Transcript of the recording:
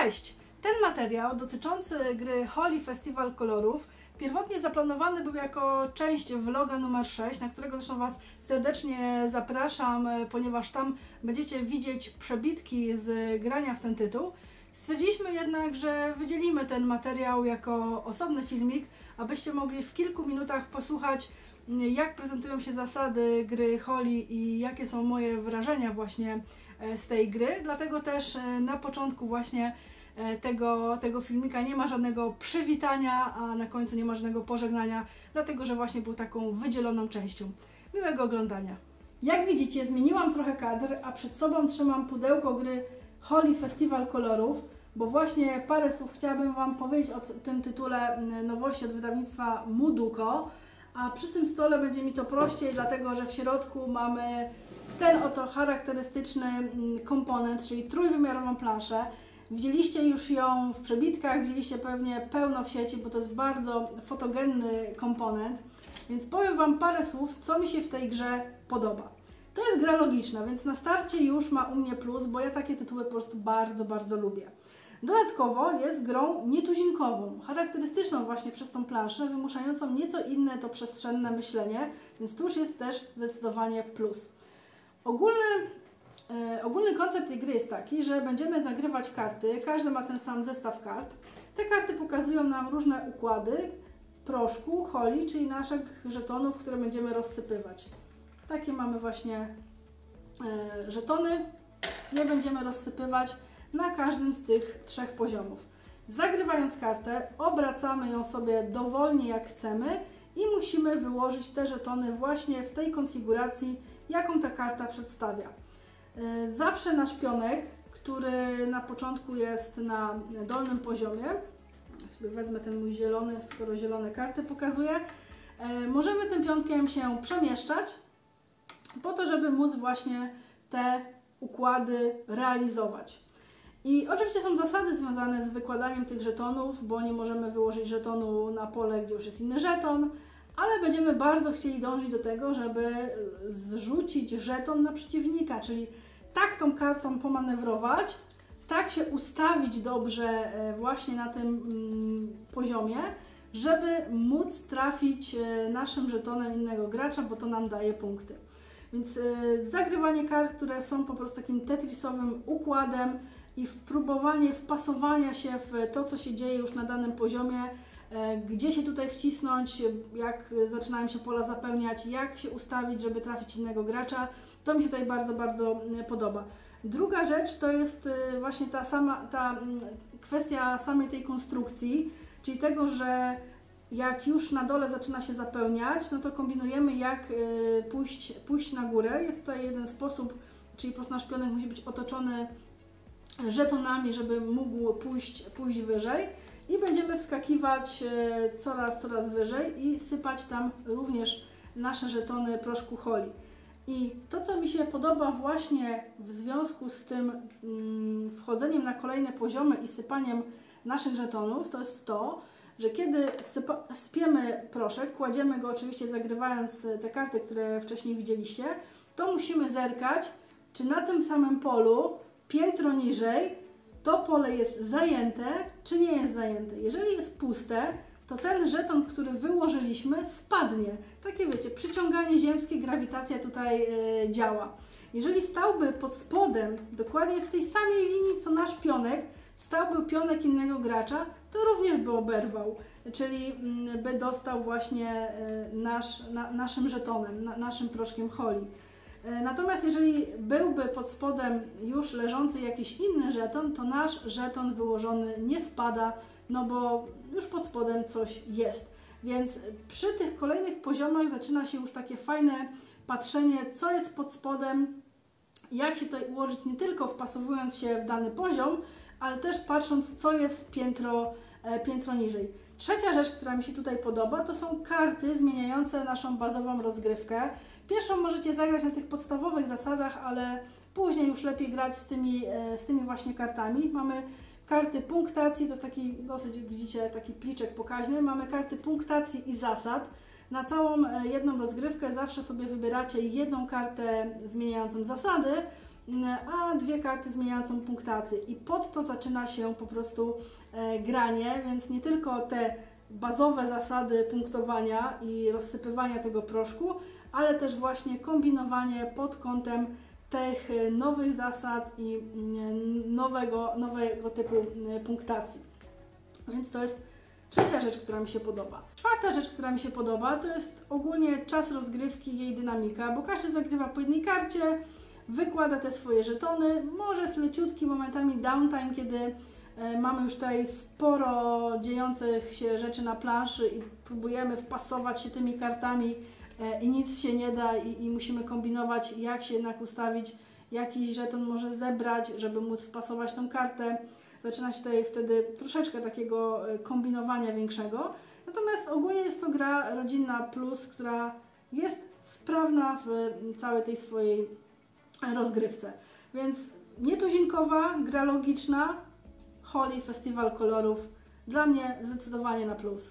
Cześć! Ten materiał dotyczący gry Holi Festiwal Kolorów pierwotnie zaplanowany był jako część vloga numer 6, na którego zresztą Was serdecznie zapraszam, ponieważ tam będziecie widzieć przebitki z grania w ten tytuł. Stwierdziliśmy jednak, że wydzielimy ten materiał jako osobny filmik, abyście mogli w kilku minutach posłuchać, jak prezentują się zasady gry Holi i jakie są moje wrażenia właśnie z tej gry. Dlatego też na początku właśnie tego filmika nie ma żadnego przywitania, a na końcu nie ma żadnego pożegnania, dlatego że właśnie był taką wydzieloną częścią. Miłego oglądania. Jak widzicie, zmieniłam trochę kadr, a przed sobą trzymam pudełko gry Holi Festiwal Kolorów, bo właśnie parę słów chciałabym Wam powiedzieć o tym tytule nowości od wydawnictwa Muduko, a przy tym stole będzie mi to prościej, dlatego że w środku mamy ten oto charakterystyczny komponent, czyli trójwymiarową planszę. Widzieliście już ją w przebitkach, widzieliście pewnie pełno w sieci, bo to jest bardzo fotogenny komponent, więc powiem Wam parę słów, co mi się w tej grze podoba. To jest gra logiczna, więc na starcie już ma u mnie plus, bo ja takie tytuły po prostu bardzo lubię. Dodatkowo jest grą nietuzinkową, charakterystyczną właśnie przez tą planszę, wymuszającą nieco inne to przestrzenne myślenie, więc tu już jest też zdecydowanie plus. Ogólny koncept tej gry jest taki, że będziemy zagrywać karty, każdy ma ten sam zestaw kart. Te karty pokazują nam różne układy proszku, holi, czyli naszych żetonów, które będziemy rozsypywać. Takie mamy właśnie żetony, je będziemy rozsypywać na każdym z tych trzech poziomów. Zagrywając kartę, obracamy ją sobie dowolnie jak chcemy i musimy wyłożyć te żetony właśnie w tej konfiguracji, jaką ta karta przedstawia. Zawsze nasz pionek, który na początku jest na dolnym poziomie, ja sobie wezmę ten mój zielony, skoro zielone karty pokazuje, możemy tym pionkiem się przemieszczać po to, żeby móc właśnie te układy realizować. I oczywiście są zasady związane z wykładaniem tych żetonów, bo nie możemy wyłożyć żetonu na pole, gdzie już jest inny żeton, ale będziemy bardzo chcieli dążyć do tego, żeby zrzucić żeton na przeciwnika, czyli tak tą kartą pomanewrować, tak się ustawić dobrze właśnie na tym poziomie, żeby móc trafić naszym żetonem innego gracza, bo to nam daje punkty. Więc zagrywanie kart, które są po prostu takim tetrisowym układem i próbowanie wpasowania się w to, co się dzieje już na danym poziomie, gdzie się tutaj wcisnąć, jak zaczynają się pola zapełniać, jak się ustawić, żeby trafić innego gracza. To mi się tutaj bardzo podoba. Druga rzecz to jest właśnie ta kwestia samej tej konstrukcji, czyli tego, że jak już na dole zaczyna się zapełniać, no to kombinujemy, jak pójść na górę. Jest tutaj jeden sposób, czyli po prostu nasz pionek musi być otoczony żetonami, żeby mógł pójść wyżej i będziemy wskakiwać coraz wyżej i sypać tam również nasze żetony proszku holi. I to, co mi się podoba właśnie w związku z tym wchodzeniem na kolejne poziomy i sypaniem naszych żetonów, to jest to, że kiedy sypiemy proszek, kładziemy go oczywiście zagrywając te karty, które wcześniej widzieliście, to musimy zerkać, czy na tym samym polu, piętro niżej, to pole jest zajęte, czy nie jest zajęte. Jeżeli jest puste, to ten żeton, który wyłożyliśmy, spadnie. Takie wiecie, przyciąganie ziemskie, grawitacja tutaj działa. Jeżeli stałby pod spodem, dokładnie w tej samej linii co nasz pionek, stałby pionek innego gracza, to również by oberwał, czyli by dostał właśnie naszym żetonem, naszym proszkiem holi. Natomiast jeżeli byłby pod spodem już leżący jakiś inny żeton, to nasz żeton wyłożony nie spada, no bo już pod spodem coś jest. Więc przy tych kolejnych poziomach zaczyna się już takie fajne patrzenie, co jest pod spodem, jak się tutaj ułożyć, nie tylko wpasowując się w dany poziom, ale też patrząc, co jest piętro niżej. Trzecia rzecz, która mi się tutaj podoba, to są karty zmieniające naszą bazową rozgrywkę. Pierwszą możecie zagrać na tych podstawowych zasadach, ale później już lepiej grać z tymi właśnie kartami. Mamy karty punktacji, to jest taki dosyć, widzicie, taki pliczek pokaźny. Mamy karty punktacji i zasad. Na całą jedną rozgrywkę zawsze sobie wybieracie jedną kartę zmieniającą zasady, a 2 karty zmieniającą punktację. I pod to zaczyna się po prostu granie, więc nie tylko te bazowe zasady punktowania i rozsypywania tego proszku, ale też właśnie kombinowanie pod kątem tych nowych zasad i nowego typu punktacji. Więc to jest trzecia rzecz, która mi się podoba. Czwarta rzecz, która mi się podoba, to jest ogólnie czas rozgrywki i jej dynamika, bo każdy zagrywa po jednej karcie, wykłada te swoje żetony, może jest leciutki momentami downtime, kiedy mamy już tutaj sporo dziejących się rzeczy na planszy i próbujemy wpasować się tymi kartami i nic się nie da i musimy kombinować, jak się jednak ustawić, jakiś żeton może zebrać, żeby móc wpasować tą kartę. Zaczyna się tutaj wtedy troszeczkę takiego kombinowania większego. Natomiast ogólnie jest to gra rodzinna plus, która jest sprawna w całej tej swojej rozgrywce. Więc nietuzinkowa, gra logiczna, Holi, festiwal kolorów. Dla mnie zdecydowanie na plus.